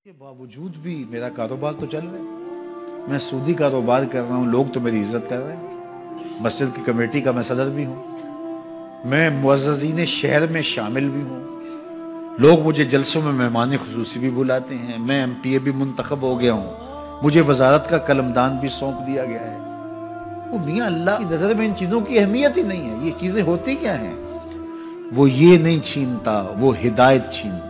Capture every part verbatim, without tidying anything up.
کے باوجود بھی میرا کاروبار تو چل رہا ہے، میں سودی کاروبار کر رہا ہوں، لوگ تو میری عزت کر رہے ہیں، مسجد کی کمیٹی کا میں صدر بھی ہوں، میں معززین شہر میں شامل بھی ہوں، لوگ مجھے جلسوں میں مہمان خصوصی بھی بلاتے ہیں، میں ایم پی اے بھی منتخب ہو گیا ہوں، مجھے وزارت کا قلمدان بھی سونپ دیا گیا ہے۔ وہ میاں اللہ کی نظر میں ان چیزوں کی اہمیت ہی نہیں ہے۔ یہ چیزیں ہوتی کیا ہیں؟ وہ یہ نہیں چھینتا، وہ ہدایت چھینتا،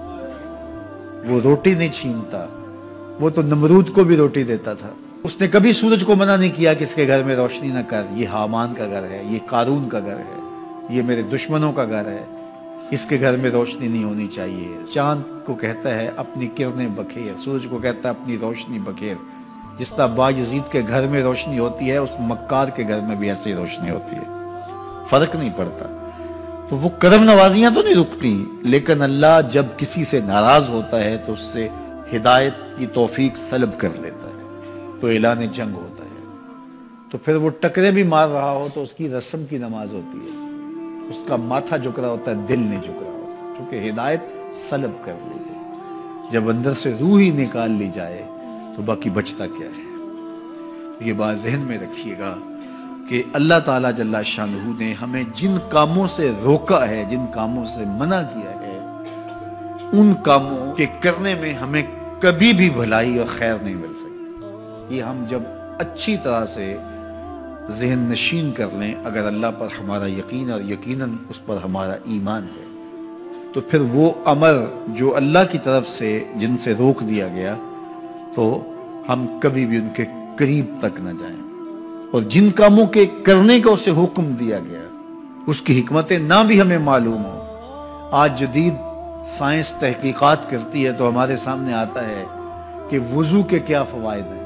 وہ روٹی نہیں چھینتا، وہ تو نمرود کو بھی روٹی دیتا تھا۔ اس نے کبھی سورج کو منع نہیں کیا کہ اس کے گھر میں روشنی نہ کر، یہ حامان کا گھر ہے، یہ قارون کا گھر ہے، یہ میرے دشمنوں کا گھر ہے، اس کے گھر میں روشنی نہیں ہونی چاہیے۔ چاند کو کہتا ہے اپنی کرنیں بکھیر، سورج کو کہتا ہے اپنی روشنی بکھیر۔ جس طرح باجزید کے گھر میں روشنی ہوتی ہے، اس مکار کے گھر میں بھی ایسی روشنی ہوتی ہے، فرق نہیں پڑتا۔ تو وہ کرم نوازیاں تو نہیں رکتی، لیکن اللہ جب کسی سے ناراض ہوتا ہے تو اس سے ہدایت کی توفیق سلب کر لیتا ہے، تو اعلان جنگ ہوتا ہے۔ تو پھر وہ ٹکرے بھی مار رہا ہو تو اس کی رسم کی نماز ہوتی ہے، اس کا ماتھا جھک رہا ہوتا ہے، دل نہیں جھک رہا ہوتا، کیونکہ ہدایت سلب کر لی گئی۔ جب اندر سے روح ہی نکال لی جائے تو باقی بچتا کیا ہے؟ یہ بات ذہن میں رکھیے گا کہ اللہ تعالیٰ جل شانہ نے ہمیں جن کاموں سے روکا ہے، جن کاموں سے منع کیا ہے، ان کاموں کے کرنے میں ہمیں کبھی بھی بھلائی اور خیر نہیں مل سکتی۔ یہ ہم جب اچھی طرح سے ذہن نشین کر لیں، اگر اللہ پر ہمارا یقین اور یقیناً اس پر ہمارا ایمان ہے، تو پھر وہ امر جو اللہ کی طرف سے جن سے روک دیا گیا تو ہم کبھی بھی ان کے قریب تک نہ جائیں، اور جن کاموں کے کرنے کا اسے حکم دیا گیا اس کی حکمتیں نہ بھی ہمیں معلوم ہو۔ آج جدید سائنس تحقیقات کرتی ہے تو ہمارے سامنے آتا ہے کہ وضو کے کیا فوائد ہیں۔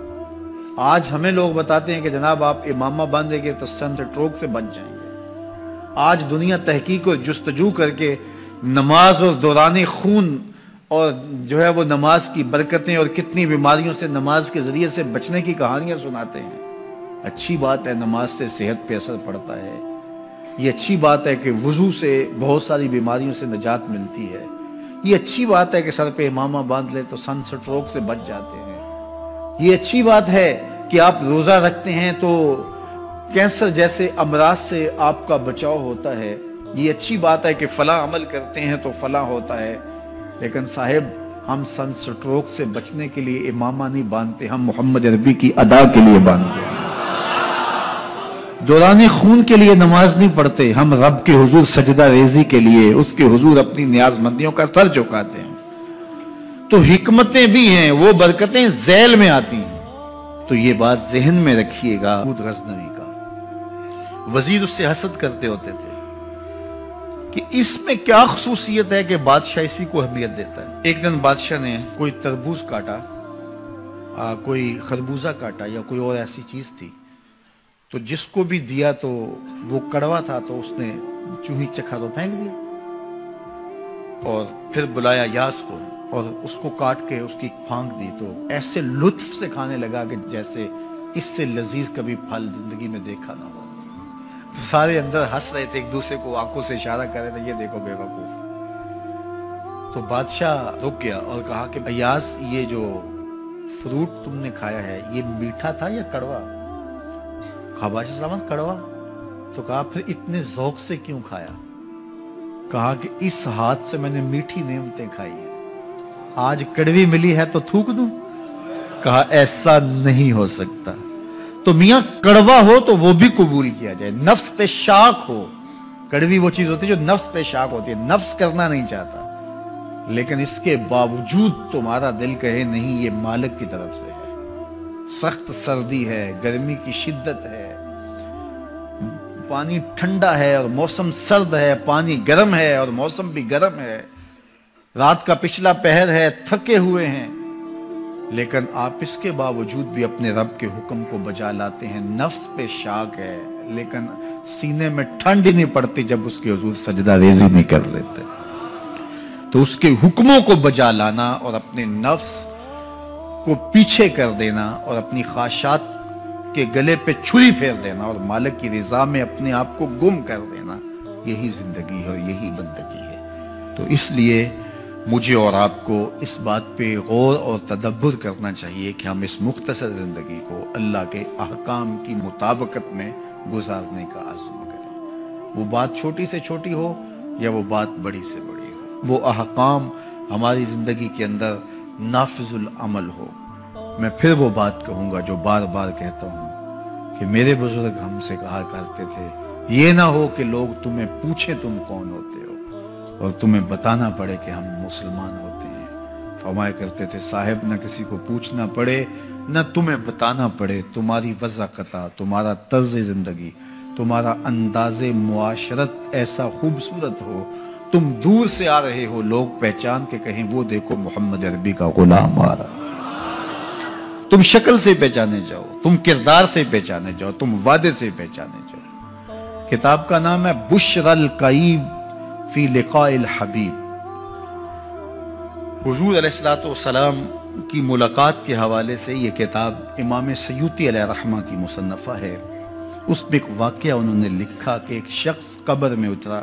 آج ہمیں لوگ بتاتے ہیں کہ جناب آپ امامہ باندھیں گے تو سن سٹروک سے بچ جائیں گے۔ آج دنیا تحقیق اور جستجو کر کے نماز اور دوران خون اور جو ہے وہ نماز کی برکتیں اور کتنی بیماریوں سے نماز کے ذریعے سے بچنے کی کہانیاں سناتے ہیں۔ اچھی بات ہے، نماز سے صحت پہ اثر پڑتا ہے، یہ اچھی بات ہے کہ وضو سے بہت ساری بیماریوں سے نجات ملتی ہے، یہ اچھی بات ہے کہ سر پہ امامہ باندھ لے تو سن سٹروک سے بچ جاتے ہیں، یہ اچھی بات ہے کہ آپ روزہ رکھتے ہیں تو کینسر جیسے امراض سے آپ کا بچاؤ ہوتا ہے، یہ اچھی بات ہے کہ فلاں عمل کرتے ہیں تو فلاں ہوتا ہے۔ لیکن صاحب ہم سن سٹروک سے بچنے کے لیے امامہ نہیں باندھتے، ہم محمد عربی کی ادا کے لیے باندھتے ہیں۔ دوران خون کے لیے نماز نہیں پڑھتے، ہم رب کے حضور سجدہ ریزی کے لیے اس کے حضور اپنی نیاز مندیوں کا سر جھکاتے ہیں۔ تو حکمتیں بھی ہیں، وہ برکتیں ذیل میں آتی ہیں۔ تو یہ بات ذہن میں رکھیے گا۔ غزنوی کا وزیر اس سے حسد کرتے ہوتے تھے کہ اس میں کیا خصوصیت ہے کہ بادشاہ اسی کو اہمیت دیتا ہے۔ ایک دن بادشاہ نے کوئی تربوز کاٹا، آ, کوئی خربوزہ کاٹا یا کوئی اور ایسی چیز تھی، تو جس کو بھی دیا تو وہ کڑوا تھا تو اس نے چوہی چکھا تو پھینک دیا، اور پھر بلایا یاس کو اور اس کو کاٹ کے اس کی پھانک دی، تو ایسے لطف سے کھانے لگا کہ جیسے اس سے لذیذ کبھی پھل زندگی میں دیکھا نہ ہو۔ تو سارے اندر ہنس رہے تھے، ایک دوسرے کو آنکھوں سے اشارہ کر رہے تھے، یہ دیکھو بے وقوف۔ تو بادشاہ رک گیا اور کہا کہ ایاز یہ جو فروٹ تم نے کھایا ہے یہ میٹھا تھا یا کڑوا؟ کہا بادشاہ سلامت کڑوا۔ تو کہا پھر اتنے ذوق سے کیوں کھایا؟ کہا کہ اس ہاتھ سے میں نے میٹھی نعمتیں کھائی ہیں، آج کڑوی ملی ہے تو تھوک دوں؟ کہا ایسا نہیں ہو سکتا۔ تو میاں کڑوا ہو تو وہ بھی قبول کیا جائے، نفس پہ شاک ہو۔ کڑوی وہ چیز ہوتی ہے جو نفس پہ شاک ہوتی ہے، نفس کرنا نہیں چاہتا، لیکن اس کے باوجود تمہارا دل کہے نہیں یہ مالک کی طرف سے ہے۔ سخت سردی ہے، گرمی کی شدت ہے، پانی ٹھنڈا ہے اور موسم سرد ہے، پانی گرم ہے اور موسم بھی گرم ہے، رات کا پچھلا پہر ہے، تھکے ہوئے ہیں، لیکن آپ اس کے باوجود بھی اپنے رب کے حکم کو بجا لاتے ہیں۔ نفس پہ شاک ہے لیکن سینے میں ٹھنڈ ہی نہیں پڑتی جب اس کے حضور سجدہ ریزی نہیں کر لیتے۔ تو اس کے حکموں کو بجا لانا اور اپنے نفس کو پیچھے کر دینا اور اپنی خواہشات کے گلے پہ چھری پھیر دینا اور مالک کی رضا میں اپنے آپ کو گم کر دینا، یہی زندگی ہے اور یہی بندگی ہے۔ تو اس لیے مجھے اور آپ کو اس بات پہ غور اور تدبر کرنا چاہیے کہ ہم اس مختصر زندگی کو اللہ کے احکام کی مطابقت میں گزارنے کا عزم کریں، وہ بات چھوٹی سے چھوٹی ہو یا وہ بات بڑی سے بڑی ہو، وہ احکام ہماری زندگی کے اندر نافذ العمل ہو۔ میں پھر وہ بات کہوں گا جو بار بار کہتا ہوں کہ میرے بزرگ ہم سے کہا کرتے تھے، یہ نہ ہو کہ لوگ تمہیں پوچھیں تم کون ہوتے ہو اور تمہیں بتانا پڑے کہ ہم مسلمان ہوتے ہیں۔ فرمایا کرتے تھے صاحب نہ کسی کو پوچھنا پڑے نہ تمہیں بتانا پڑے، تمہاری وضاحت، تمہارا طرز زندگی، تمہارا انداز معاشرت ایسا خوبصورت ہو، تم دور سے آ رہے ہو لوگ پہچان کے کہیں وہ دیکھو محمد عربی کا غلام آ رہا، تم شکل سے پہچانے جاؤ، تم کردار سے پہچانے جاؤ، تم وعدے سے پہچانے جاؤ۔ کتاب کا نام ہے بشر القیب فی لقاء الحبیب۔ حضور علیہ السلام کی ملاقات کے حوالے سے یہ کتاب امام سیوطی علیہ رحمہ کی مصنفہ ہے۔ اس میں ایک واقعہ انہوں نے لکھا کہ ایک شخص قبر میں اترا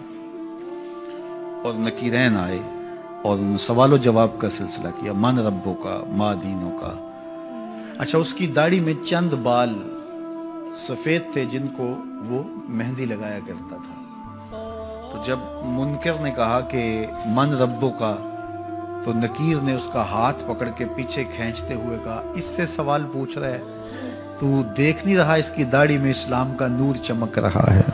اور نکیرین آئے اور انہوں نے سوال و جواب کا سلسلہ کیا، من ربوں کا، ما دینوں کا۔ اچھا، اس کی داڑھی میں چند بال سفید تھے جن کو وہ مہندی لگایا کرتا تھا۔ تو جب منکر نے کہا کہ من ربوں کا، تو نکیر نے اس کا ہاتھ پکڑ کے پیچھے کھینچتے ہوئے کہا اس سے سوال پوچھ رہا ہے، تو دیکھ نہیں رہا اس کی داڑھی میں اسلام کا نور چمک رہا ہے،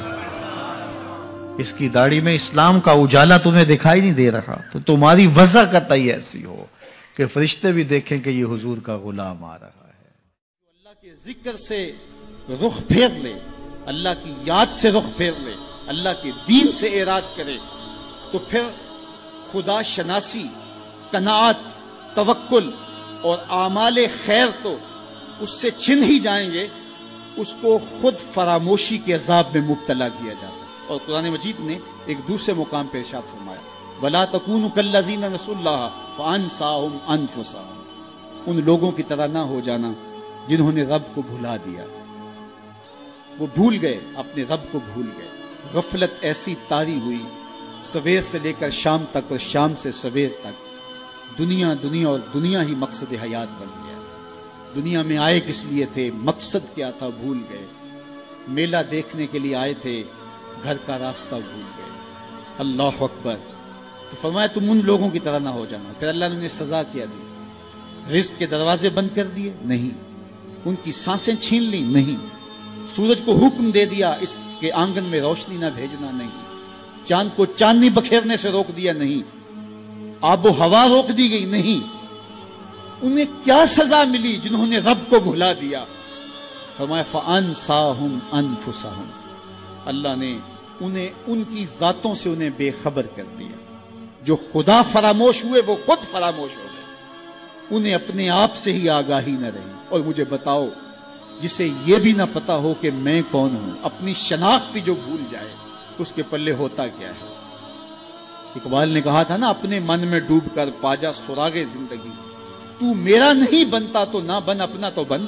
اس کی داڑھی میں اسلام کا اجالا تمہیں دکھائی نہیں دے رہا؟ تو تمہاری وجہ قطعی ایسی ہو کہ فرشتے بھی دیکھیں کہ یہ حضور کا غلام آ رہا ہے۔ اللہ کے ذکر سے رخ پھیر لے، اللہ کی یاد سے رخ پھیر لے، اللہ کے دین سے اعراض کرے، تو پھر خدا شناسی، قناعت، توکل اور اعمال خیر تو اس سے چھن ہی جائیں گے، اس کو خود فراموشی کے عذاب میں مبتلا کیا جاتا ہے۔ اور قرآن مجید نے ایک دوسرے مقام پہ ارشاد فرمایا وَلَا تَكُونُوا كَالَّذِينَ نَسُوا اللَّهَ فَأَنسَاهُمْ أَنفُسَهُمْ، ان لوگوں کی طرح نہ ہو جانا جنہوں نے رب کو بھلا دیا، وہ بھول گئے، اپنے رب کو بھول گئے۔ غفلت ایسی طاری ہوئی سویر سے لے کر شام تک اور شام سے سویر تک، دنیا دنیا اور دنیا ہی مقصد حیات بن گیا۔ دنیا میں آئے کس لیے تھے، مقصد کیا تھا، بھول گئے۔ میلہ دیکھنے کے لیے آئے تھے، گھر کا راستہ بھول گئے۔ اللہ اکبر۔ تو فرمایا تم ان لوگوں کی طرح نہ ہو جانا۔ پھر اللہ نے انہیں سزا کیا دی، رزق کے دروازے بند کر دیے؟ نہیں۔ ان کی سانسیں چھین لی؟ نہیں۔ سورج کو حکم دے دیا اس کے آنگن میں روشنی نہ بھیجنا؟ نہیں۔ چاند کو چاندنی بکھیرنے سے روک دیا؟ نہیں۔ آب و ہوا روک دی گئی؟ نہیں۔ انہیں کیا سزا ملی جنہوں نے رب کو بھلا دیا؟ فرمایا فَأَنسَاهُمْ أَنفُسَهُمْ، اللہ نے انہیں ان کی ذاتوں سے انہیں بے خبر کر دیا۔ جو خدا فراموش ہوئے وہ خود فراموش ہو گئے، انہیں اپنے آپ سے ہی آگاہی نہ رہی۔ اور مجھے بتاؤ، جسے یہ بھی نہ پتا ہو کہ میں کون ہوں، اپنی شناخت جو بھول جائے، اس کے پلے ہوتا کیا ہے؟ اقبال نے کہا تھا نا، اپنے من میں ڈوب کر پاجا سراغے زندگی، تو میرا نہیں بنتا تو نہ بن، اپنا تو بن۔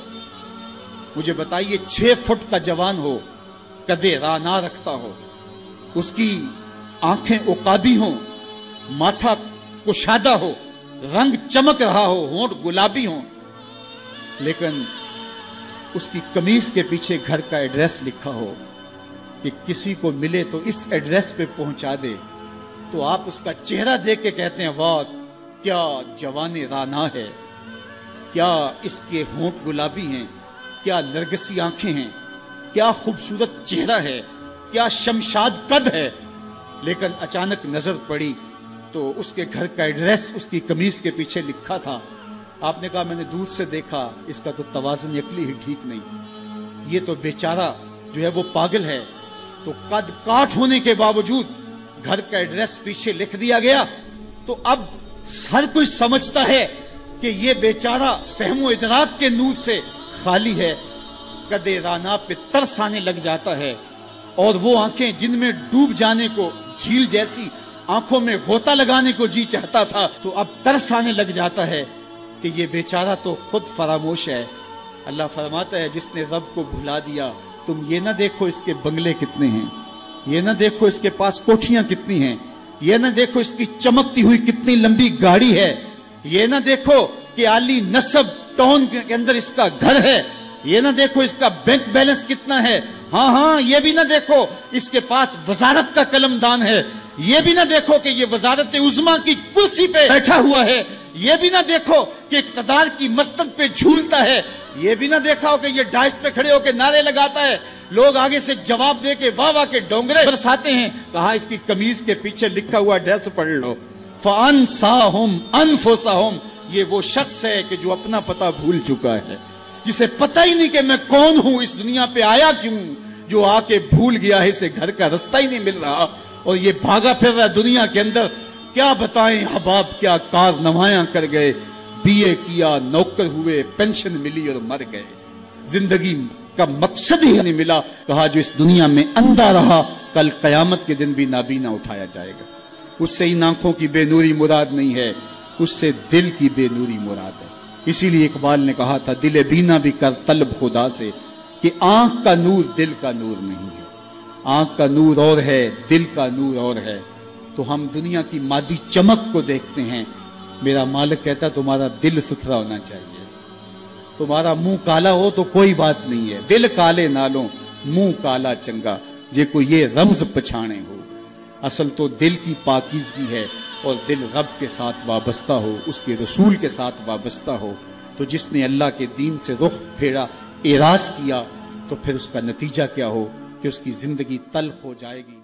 مجھے بتائیے، چھ فٹ کا جوان ہو، کدے راہ نہ رکھتا ہو، اس کی آنکھیں عقابی ہوں، ماتھا کشادہ ہو، رنگ چمک رہا ہو، ہونٹ گلابی ہوں، لیکن اس کی قمیض کے پیچھے گھر کا ایڈریس لکھا ہو کہ کسی کو ملے تو اس ایڈریس پہ پہنچا دے، تو آپ اس کا چہرہ دیکھ کے کہتے ہیں واہ کیا جوان رانا ہے، کیا اس کے ہونٹ گلابی ہیں، کیا نرگسی آنکھیں ہیں، کیا خوبصورت چہرہ ہے، کیا شمشاد قد ہے۔ لیکن اچانک نظر پڑی تو اس کے گھر کا ایڈریس اس کی قمیض کے پیچھے لکھا تھا۔ آپ نے کہا میں نے دور سے دیکھا، اس کا تو توازن عقلی ہی ٹھیک نہیں، یہ تو بیچارہ جو ہے وہ پاگل ہے۔ تو قد کاٹ ہونے کے باوجود گھر کا ایڈریس پیچھے لکھ دیا گیا، تو اب ہر کوئی سمجھتا ہے کہ یہ بیچارہ فہم و ادراک کے نور سے خالی ہے۔ قدِ رانا پہ ترس آنے لگ جاتا ہے، اور وہ آنکھیں جن میں ڈوب جانے کو، جھیل جیسی آنکھوں میں غوطہ لگانے کو جی چاہتا تھا، تو اب ترس آنے لگ جاتا ہے کہ یہ بیچارہ تو خود فراموش ہے۔ اللہ فرماتا ہے جس نے رب کو بھلا دیا، تم یہ نہ دیکھو اس کے بنگلے کتنے ہیں، یہ نہ دیکھو اس کے پاس کوٹھیاں کتنی ہیں، یہ نہ دیکھو اس کی چمکتی ہوئی کتنی لمبی گاڑی ہے، یہ نہ دیکھو کہ عالی نسب ٹاؤن کے اندر اس کا گھر ہے، یہ نہ دیکھو اس کا بینک بیلنس کتنا ہے، ہاں ہاں یہ بھی نہ دیکھو اس کے پاس وزارت کا قلم دان ہے، یہ بھی نہ دیکھو کہ یہ وزارت عظمیٰ کی کرسی پہ بیٹھا ہوا ہے، یہ بھی نہ دیکھو کہ اقتدار کی مسند پہ جھولتا ہے، یہ بھی نہ دیکھا ہو کہ یہ ڈائس پہ کھڑے ہو کے نعرے لگاتا ہے، لوگ آگے سے جواب دے کے واہ واہ کے ڈونگرے برساتے ہیں۔ کہا اس کی قمیض کے پیچھے لکھا ہوا ایڈریس پڑھ لو، فَأَنْسَاهُمْ أَنفُسَهُمْ، یہ وہ شخص ہے کہ جو اپنا پتہ بھول چکا ہے، جسے پتہ ہی نہیں کہ میں کون ہوں، اس دنیا پہ آیا کیوں، جو آ کے بھول گیا ہے، اسے گھر کا رستہ ہی نہیں مل رہا اور یہ بھاگا پھر رہا ہے دنیا کے اندر۔ کیا بتائیں حباب کیا کارنمایاں کر گئے، بی اے کیا، نوکر ہوئے، پینشن ملی اور مر گئے، زندگی کا مقصد ہی نہیں ملا۔ کہا جو اس دنیا میں اندھا رہا کل قیامت کے دن بھی نابینا اٹھایا جائے گا۔ اس سے ان آنکھوں کی بے نوری مراد نہیں ہے، اس سے دل کی بے نوری مراد ہے۔ اسی لیے اقبال نے کہا تھا دل بینا بھی کر طلب خدا سے، کہ آنکھ کا نور دل کا نور نہیں ہے، آنکھ کا نور اور ہے، دل کا نور اور ہے۔ تو ہم دنیا کی مادی چمک کو دیکھتے ہیں، میرا مالک کہتا تمہارا دل ستھرا ہونا چاہیے، تمہارا منہ کالا ہو تو کوئی بات نہیں ہے، دل کالے نالوں منہ کالا چنگا، جے کو یہ رمز پچھانے ہو۔ اصل تو دل کی پاکیزگی ہے، اور دل رب کے ساتھ وابستہ ہو، اس کے رسول کے ساتھ وابستہ ہو۔ تو جس نے اللہ کے دین سے رخ پھیرا، اعراض کیا، تو پھر اس کا نتیجہ کیا ہو کہ اس کی زندگی تلخ ہو جائے گی۔